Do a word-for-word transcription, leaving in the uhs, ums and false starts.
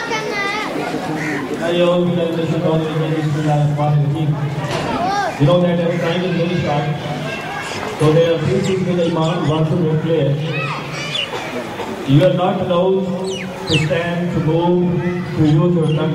Hello, we are listening to the team. You know that every time is very short. So there are few things that Imam wants to play. You are not allowed to stand, to move, to use your tongue.